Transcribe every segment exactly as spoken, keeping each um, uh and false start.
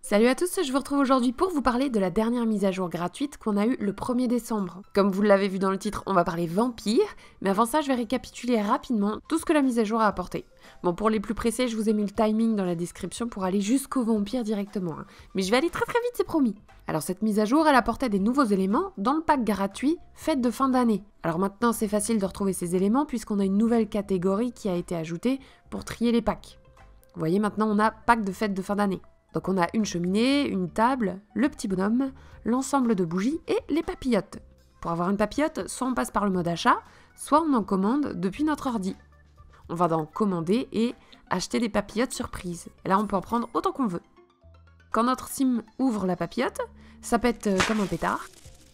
Salut à tous, je vous retrouve aujourd'hui pour vous parler de la dernière mise à jour gratuite qu'on a eue le premier décembre. Comme vous l'avez vu dans le titre, on va parler vampires, mais avant ça je vais récapituler rapidement tout ce que la mise à jour a apporté. Bon, pour les plus pressés, je vous ai mis le timing dans la description pour aller jusqu'aux vampires directement, hein. Mais je vais aller très très vite, c'est promis. Alors cette mise à jour, elle apportait des nouveaux éléments dans le pack gratuit Fête de fin d'année. Alors maintenant c'est facile de retrouver ces éléments puisqu'on a une nouvelle catégorie qui a été ajoutée pour trier les packs. Vous voyez, maintenant on a pack de fête de fin d'année. Donc on a une cheminée, une table, le petit bonhomme, l'ensemble de bougies et les papillotes. Pour avoir une papillote, soit on passe par le mode achat, soit on en commande depuis notre ordi. On va donc commander et acheter des papillotes surprises. Et là on peut en prendre autant qu'on veut. Quand notre sim ouvre la papillote, ça pète comme un pétard.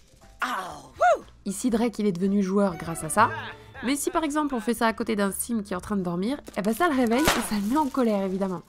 Ici Drake il est devenu joueur grâce à ça. Mais si par exemple on fait ça à côté d'un sim qui est en train de dormir, eh ben ça le réveille et ça le met en colère évidemment.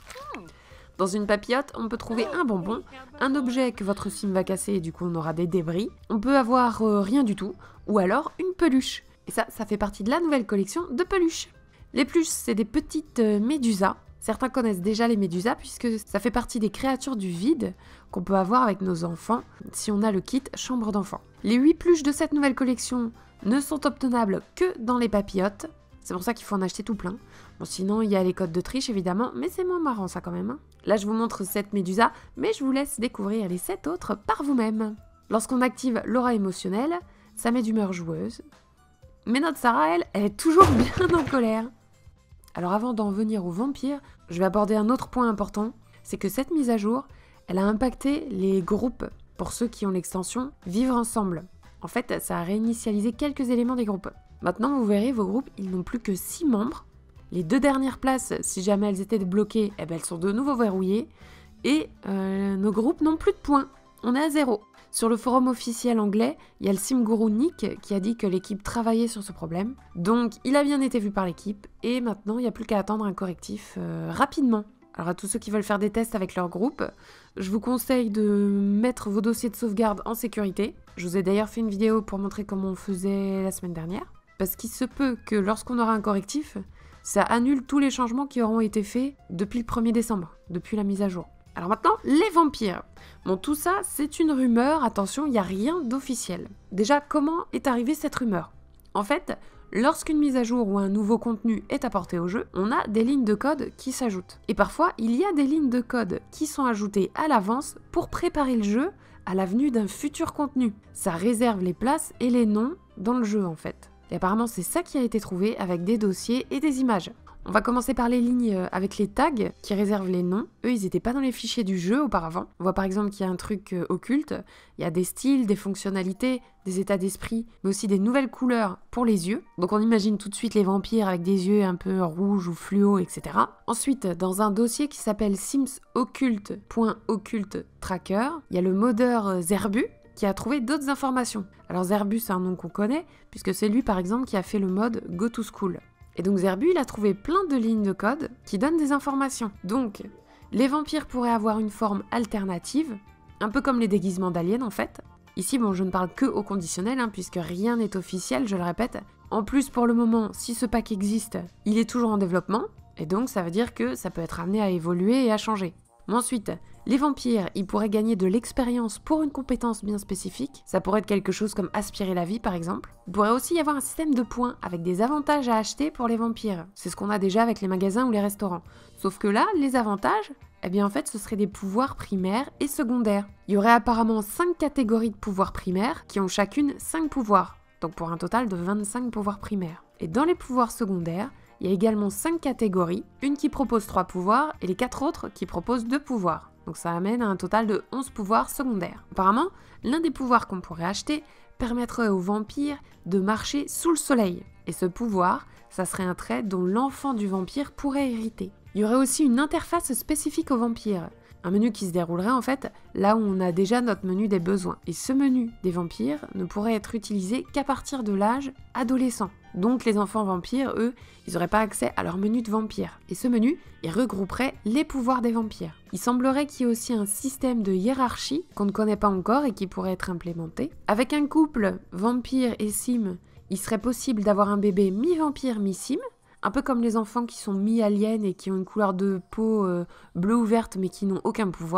Dans une papillote, on peut trouver un bonbon, un objet que votre sim va casser et du coup on aura des débris. On peut avoir euh, rien du tout, ou alors une peluche. Et ça, ça fait partie de la nouvelle collection de peluches. Les peluches, c'est des petites euh, médusas. Certains connaissent déjà les médusas puisque ça fait partie des créatures du vide qu'on peut avoir avec nos enfants si on a le kit chambre d'enfant. Les huit peluches de cette nouvelle collection ne sont obtenables que dans les papillotes. C'est pour ça qu'il faut en acheter tout plein. Bon, sinon, il y a les codes de triche, évidemment, mais c'est moins marrant, ça, quand même. Hein. Là, je vous montre sept médusas, mais je vous laisse découvrir les sept autres par vous-même. Lorsqu'on active l'aura émotionnelle, ça met d'humeur joueuse. Mais notre Sarah, elle, elle est toujours bien en colère. Alors, avant d'en venir aux vampires, je vais aborder un autre point important. C'est que cette mise à jour, elle a impacté les groupes, pour ceux qui ont l'extension « Vivre ensemble ». En fait, ça a réinitialisé quelques éléments des groupes. Maintenant, vous verrez, vos groupes, ils n'ont plus que six membres. Les deux dernières places, si jamais elles étaient bloquées, eh ben, elles sont de nouveau verrouillées. Et euh, nos groupes n'ont plus de points. On est à zéro. Sur le forum officiel anglais, il y a le simgourou Nick qui a dit que l'équipe travaillait sur ce problème. Donc, il a bien été vu par l'équipe. Et maintenant, il n'y a plus qu'à attendre un correctif euh, rapidement. Alors à tous ceux qui veulent faire des tests avec leur groupe, je vous conseille de mettre vos dossiers de sauvegarde en sécurité. Je vous ai d'ailleurs fait une vidéo pour montrer comment on faisait la semaine dernière. Parce qu'il se peut que lorsqu'on aura un correctif, ça annule tous les changements qui auront été faits depuis le premier décembre, depuis la mise à jour. Alors maintenant, les vampires. Bon, tout ça, c'est une rumeur, attention, il n'y a rien d'officiel. Déjà, comment est arrivée cette rumeur? En fait, lorsqu'une mise à jour ou un nouveau contenu est apporté au jeu, on a des lignes de code qui s'ajoutent. Et parfois, il y a des lignes de code qui sont ajoutées à l'avance pour préparer le jeu à la venue d'un futur contenu. Ça réserve les places et les noms dans le jeu en fait. Et apparemment, c'est ça qui a été trouvé avec des dossiers et des images. On va commencer par les lignes avec les tags qui réservent les noms. Eux, ils n'étaient pas dans les fichiers du jeu auparavant. On voit par exemple qu'il y a un truc occulte. Il y a des styles, des fonctionnalités, des états d'esprit, mais aussi des nouvelles couleurs pour les yeux. Donc on imagine tout de suite les vampires avec des yeux un peu rouges ou fluo, et cetera. Ensuite, dans un dossier qui s'appelle sims occult point occult tracker, il y a le modeur Zerbu qui a trouvé d'autres informations. Alors Zerbu, c'est un nom qu'on connaît, puisque c'est lui par exemple qui a fait le mode Go to School. Et donc Zerbu, il a trouvé plein de lignes de code qui donnent des informations. Donc, les vampires pourraient avoir une forme alternative, un peu comme les déguisements d'aliens en fait. Ici, bon, je ne parle que au conditionnel, hein, puisque rien n'est officiel, je le répète. En plus, pour le moment, si ce pack existe, il est toujours en développement, et donc ça veut dire que ça peut être amené à évoluer et à changer. Mais ensuite, les vampires, ils pourraient gagner de l'expérience pour une compétence bien spécifique. Ça pourrait être quelque chose comme aspirer la vie, par exemple. Il pourrait aussi y avoir un système de points avec des avantages à acheter pour les vampires. C'est ce qu'on a déjà avec les magasins ou les restaurants. Sauf que là, les avantages, eh bien en fait, ce seraient des pouvoirs primaires et secondaires. Il y aurait apparemment cinq catégories de pouvoirs primaires qui ont chacune cinq pouvoirs. Donc pour un total de vingt-cinq pouvoirs primaires. Et dans les pouvoirs secondaires, il y a également cinq catégories, une qui propose trois pouvoirs et les quatre autres qui proposent deux pouvoirs. Donc ça amène à un total de onze pouvoirs secondaires. Apparemment, l'un des pouvoirs qu'on pourrait acheter permettrait aux vampires de marcher sous le soleil. Et ce pouvoir, ça serait un trait dont l'enfant du vampire pourrait hériter. Il y aurait aussi une interface spécifique aux vampires. Un menu qui se déroulerait en fait là où on a déjà notre menu des besoins. Et ce menu des vampires ne pourrait être utilisé qu'à partir de l'âge adolescent. Donc les enfants vampires, eux, ils n'auraient pas accès à leur menu de vampire. Et ce menu, il regrouperait les pouvoirs des vampires. Il semblerait qu'il y ait aussi un système de hiérarchie qu'on ne connaît pas encore et qui pourrait être implémenté. Avec un couple vampire et sim, il serait possible d'avoir un bébé mi-vampire, mi-sim. Un peu comme les enfants qui sont mi-aliens et qui ont une couleur de peau euh, bleu ou verte mais qui n'ont aucun pouvoir.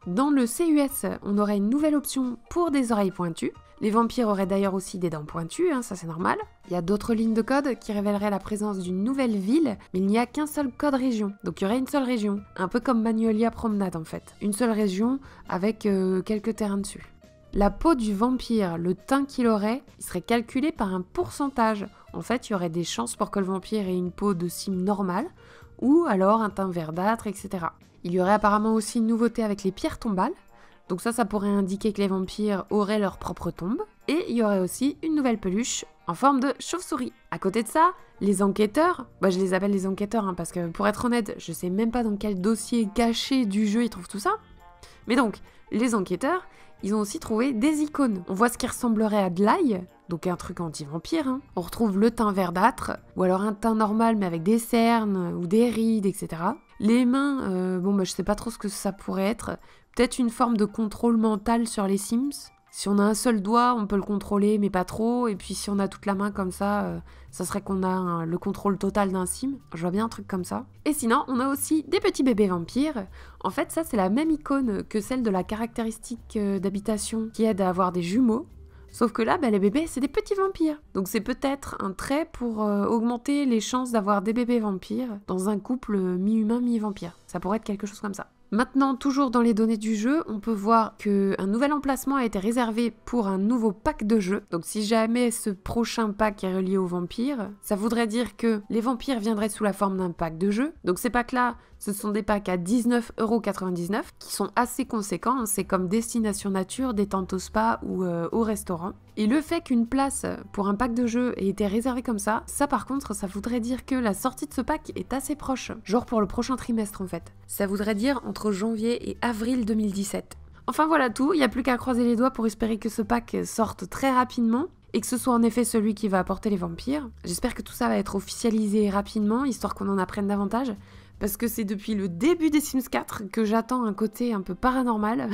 Dans le C U S, on aurait une nouvelle option pour des oreilles pointues. Les vampires auraient d'ailleurs aussi des dents pointues, hein, ça c'est normal. Il y a d'autres lignes de code qui révéleraient la présence d'une nouvelle ville, mais il n'y a qu'un seul code région. Donc il y aurait une seule région, un peu comme Magnolia Promenade en fait. Une seule région avec euh, quelques terrains dessus. La peau du vampire, le teint qu'il aurait, il serait calculé par un pourcentage. En fait, il y aurait des chances pour que le vampire ait une peau de cime normale, ou alors un teint verdâtre, et cetera. Il y aurait apparemment aussi une nouveauté avec les pierres tombales. Donc ça, ça pourrait indiquer que les vampires auraient leur propre tombe. Et il y aurait aussi une nouvelle peluche en forme de chauve-souris. À côté de ça, les enquêteurs, bah je les appelle les enquêteurs hein, parce que pour être honnête, je sais même pas dans quel dossier caché du jeu ils trouvent tout ça. Mais donc, les enquêteurs, ils ont aussi trouvé des icônes. On voit ce qui ressemblerait à de l'ail, donc un truc anti-vampire. Hein. On retrouve le teint verdâtre, ou alors un teint normal mais avec des cernes ou des rides, et cetera. Les mains, euh, bon bah je sais pas trop ce que ça pourrait être. Peut-être une forme de contrôle mental sur les Sims. Si on a un seul doigt, on peut le contrôler, mais pas trop. Et puis si on a toute la main comme ça, euh, ça serait qu'on a un, le contrôle total d'un Sim. Je vois bien un truc comme ça. Et sinon, on a aussi des petits bébés vampires. En fait, ça, c'est la même icône que celle de la caractéristique euh, d'habitation qui aide à avoir des jumeaux. Sauf que là, bah, les bébés, c'est des petits vampires. Donc c'est peut-être un trait pour euh, augmenter les chances d'avoir des bébés vampires dans un couple mi-humain, mi-vampire. Ça pourrait être quelque chose comme ça. Maintenant, toujours dans les données du jeu, on peut voir qu'un nouvel emplacement a été réservé pour un nouveau pack de jeu. Donc si jamais ce prochain pack est relié aux vampires, ça voudrait dire que les vampires viendraient sous la forme d'un pack de jeu. Donc ces packs-là, ce sont des packs à dix-neuf euros quatre-vingt-dix-neuf qui sont assez conséquents. C'est comme destination nature, détente au spa ou euh, au restaurant. Et le fait qu'une place pour un pack de jeu ait été réservée comme ça, ça par contre, ça voudrait dire que la sortie de ce pack est assez proche. Genre pour le prochain trimestre en fait. Ça voudrait dire entre janvier et avril deux mille dix-sept. Enfin voilà tout, il n'y a plus qu'à croiser les doigts pour espérer que ce pack sorte très rapidement et que ce soit en effet celui qui va apporter les vampires. J'espère que tout ça va être officialisé rapidement, histoire qu'on en apprenne davantage. Parce que c'est depuis le début des Sims quatre que j'attends un côté un peu paranormal.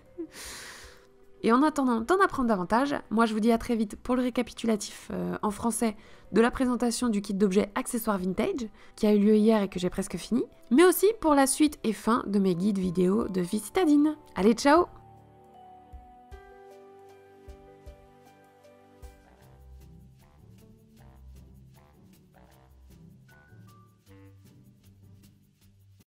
Et en attendant d'en apprendre davantage, moi je vous dis à très vite pour le récapitulatif euh, en français de la présentation du kit d'objets accessoires vintage, qui a eu lieu hier et que j'ai presque fini, mais aussi pour la suite et fin de mes guides vidéo de vie citadine. Allez, ciao!